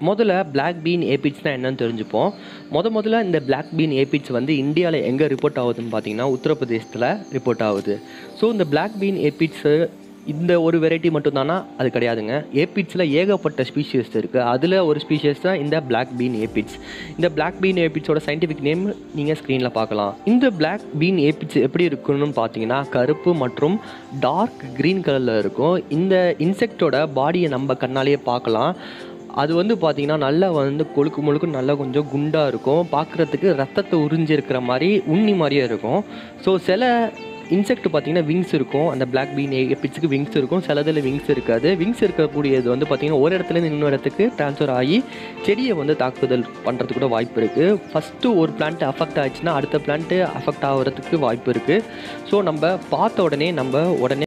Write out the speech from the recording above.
முதல்ல black been ஏபிட்ஸ்னால் என்னன்னு தெரிஞ்சுப்போம். முதல்ல இந்த பிளாக் பீன் ஏபிட்ஸ் வந்து இந்தியாவில் எங்கே ரிப்போர்ட் ஆகுதுன்னு பார்த்தீங்கன்னா உத்தரப்பிரதேசத்தில் ரிப்போர்ட் ஆகுது. ஸோ இந்த பிளாக் பீன் ஏபிட்ஸு இந்த ஒரு வெரைட்டி மட்டும்தானா? அது கிடையாதுங்க. ஏபிட்ஸில் ஏகப்பட்ட ஸ்பீஷியஸ் இருக்குது. அதில் ஒரு ஸ்பீஷியஸ் தான் இந்த பிளாக் பீன் ஏபிட்ஸ். இந்த பிளாக் பீன் ஏபிட்ஸோட சயின்டிஃபிக் நேம் நீங்கள் ஸ்க்ரீனில் பார்க்கலாம். இந்த பிளாக் பீன் ஏபிட்ஸ் எப்படி இருக்குன்னு பார்த்தீங்கன்னா கருப்பு மற்றும் டார்க் க்ரீன் கலரில் இருக்கும். இந்த இன்செக்டோட பாடியை நம்ம கண்ணாலேயே பார்க்கலாம். அது வந்து பார்த்திங்கன்னா நல்லா வந்து கொழுக்கு நல்லா கொஞ்சம் குண்டாக இருக்கும். பார்க்குறதுக்கு ரத்தத்தை உறிஞ்சிருக்கிற மாதிரி உண்ணி மாதிரியே இருக்கும். ஸோ சில இன்செக்ட் பார்த்திங்கன்னா விங்ஸ் இருக்கும். அந்த பிளாக் பீன் ஏபிட்ஸுக்கு விங்ஸ் இருக்கும், சிலதில் விங்ஸ் இருக்காது. விங்ஸ் இருக்கக்கூடியது வந்து பார்த்திங்கன்னா ஒரு இடத்துலேருந்து இன்னொரு இடத்துக்கு ட்ரான்ஸ்ஃபர் ஆகி செடியை வந்து தாக்குதல் பண்ணுறதுக்கு கூட வாய்ப்பு இருக்குது. ஃபஸ்ட்டு ஒரு பிளான்ட் அஃபெக்ட் ஆச்சுன்னா அடுத்த பிளான்ட்டு அஃபெக்ட் ஆகிறதுக்கு வாய்ப்பு இருக்குது. ஸோ நம்ம பார்த்த உடனே